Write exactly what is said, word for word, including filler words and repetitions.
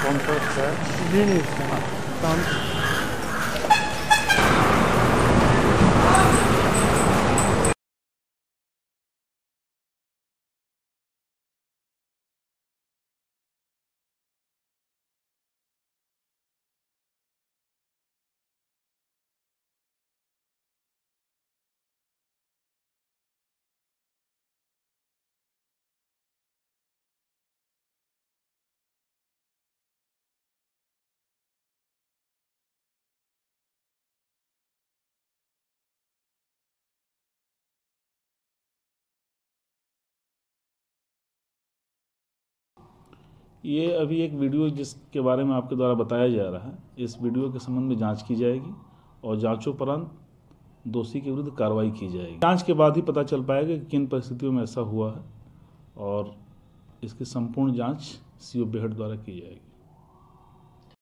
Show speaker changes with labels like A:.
A: कौन सा है?
B: जी नहीं इसका काम।
A: ये अभी एक वीडियो जिसके बारे में आपके द्वारा बताया जा रहा है, इस वीडियो के संबंध में जांच की जाएगी और जांचोपरांत दोषी के विरुद्ध कार्रवाई की जाएगी। जांच के बाद ही पता चल पाएगा कि किन परिस्थितियों में ऐसा हुआ है और इसकी संपूर्ण जांच सी ओ बेहट द्वारा की जाएगी।